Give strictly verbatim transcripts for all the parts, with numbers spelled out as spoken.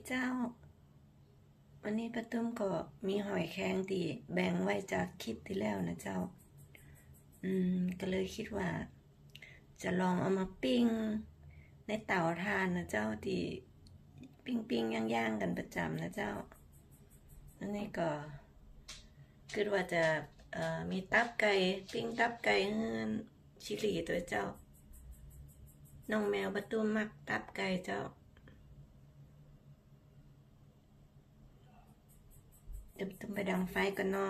เจ้าวันนี้ป้าตุ้มก็มีหอยแครงที่แบ่งไว้จากคลิปที่แล้วนะเจ้าอืมก็เลยคิดว่าจะลองเอามาปิ้งในเตาถ่านนะเจ้าที่ปิ้งปิ้งย่างๆกันประจำนะเจ้าอันนี้ก็คิดว่าจะเอ่อมีตับไก่ปิ้งตับไก่เฮือนชิลีตัวเจ้าน้องแมวป้าตุ้มมักตับไก่เจ้าเดี๋ยวต้องไปดังไฟกันนอ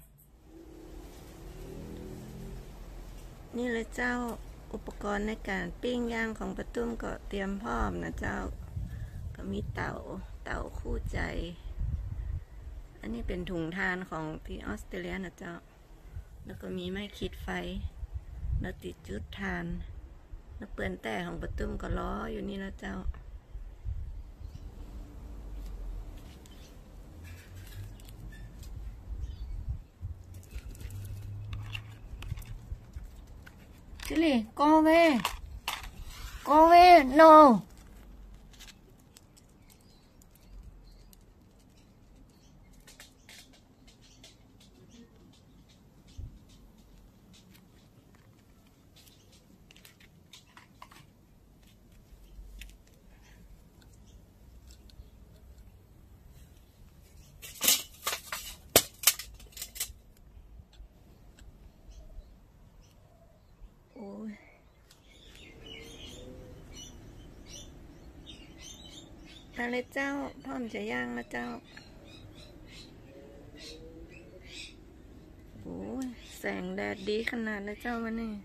นี่เลยเจ้าอุปกรณ์ในการปิ้งย่างของป้าตุ้มก็เตรียมพร้อมนะเจ้าก็มีเตาเตาคู่ใจอันนี้เป็นถุงทานของที่ออสเตรเลียนะเจ้าแล้วก็มีไม้ขีดไฟแล้วติดจุดทานแล้วเปื้อนแต่ของป้าตุ้มก็ล้ออยู่นี่นะเจ้าChili, go away. Go away. No. โอ้ยอะไรเจ้าพร้อมจะย่างนะเจ้าโอ้ยแสงแดดดีขนาดนะเจ้าวันนี้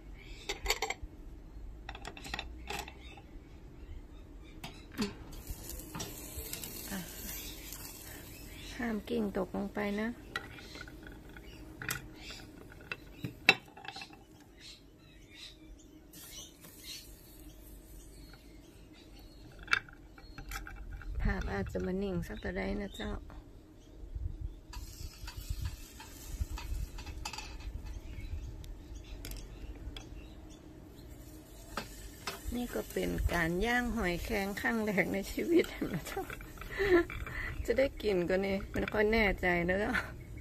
ห้ามกิ่งตกลงไปนะภาพอาจจะมานิ่งสักแต่ใดนะเจ้านี่ก็เป็นการย่างหอยแครงครั้งแรกในชีวิตนะเจ้าจะได้กินก็นี่มันค่อยแน่ใจนะเจ้า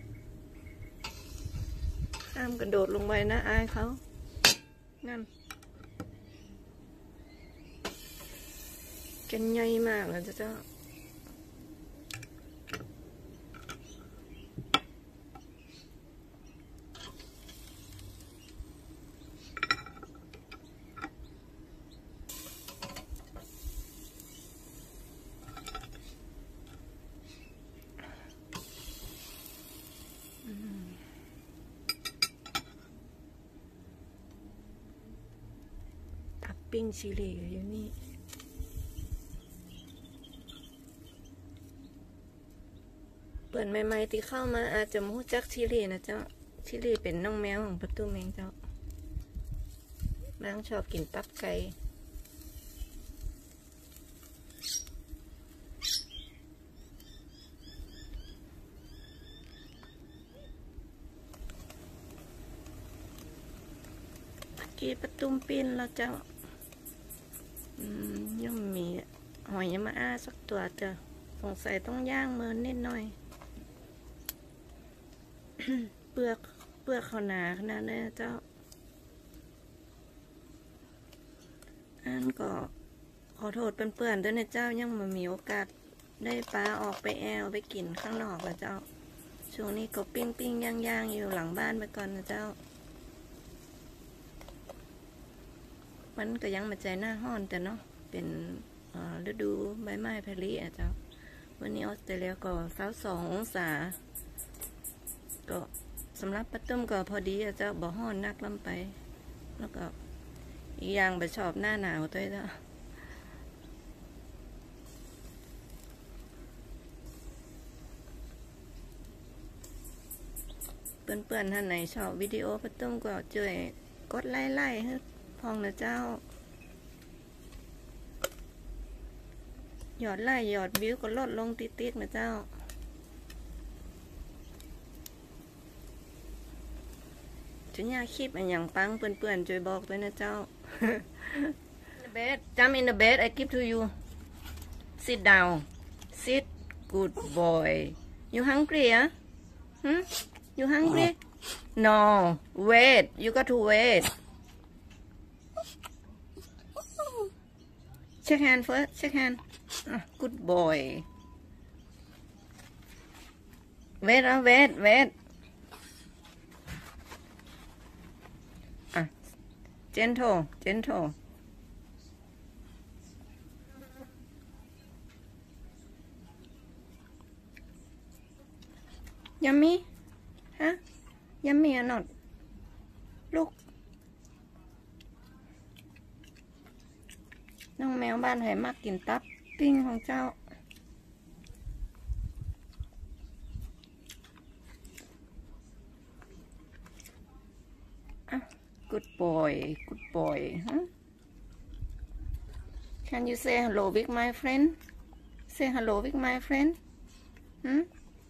ห้ามกระโดดลงไปนะอายเขานั่นกันใหญ่มากเลยเจ้าทับปิ้งชิลีอยู่นี่เปิดใหม่ๆที่เข้ามาอาจจะมู้จักชิลีนะเจ้าชิลีเป็นน้องแมวของประตูเมงเจ้าบางชอบกินตับไก่กีประตูปีนแล้วเจ้าอืมยังมีหอยยามาอ้าสักตัวเจ้าสงสัยต้องย่างมือนิดหน่อย เปลือกเปลือกเขาหนาขนาดนี้เจ้าอันก็ขอโทษเปื่อนๆด้วยนะเจ้ายังมามีโอกาสได้ปลาออกไปแอวไปกินข้างนอกแล้วเจ้าช่วงนี้ก็ปิ้งปิ้งย่างย่างอยู่หลังบ้านไปก่อนนะเจ้ามันก็ยังมาใจหน้าห้อนแต่เนาะเป็นฤดูใบไม้ผลิอ่ะเจ้าวันนี้ออสเตรเลียก็สาวสององศาก็สำหรับป้าตุ้มก็พอดีอ่ะเจ้าบ่ห้อนนักล้ำไปแล้วก็อีกอย่างไปชอบหน้าหนาวด้วยเจ้าเพื่อนๆท่านไหนชอบวิดีโอป้าตุ้มก็ช่วยกดไลค์ๆให้พองนะเจ้ายอดไลค์ยอดวิวก็ลดลงติดๆนะเจ้าจะยากคลิปอันอย่างปังเปื่อนๆช่วยบอกด้วยนะเจ้า bed jump in the bed I give to you sit down sit good boy you hungry อ่ะ hmm? you hungry no wait you got to wait shake hand first shake hand ah, good boy wait อ่ะ wait wait อ่ะ gentle gentle yummy ฮะ yummy or not ลูกน้องแมวบ้านไหมากกินตับปิ้งของเจ้าอ่ะ good boy good boy ฮะ can you say hello with my friend say hello with my friend หืม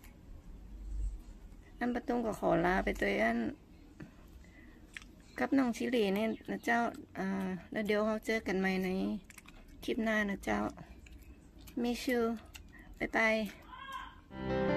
อันประตูก็ขอลาไปตัวอันกับน้องชิลีเนี่ยนะเจ้าอ่าแล้วเดี๋ยวเราเจอกันใหม่ในคลิปหน้านะเจ้ามิชูบายบาย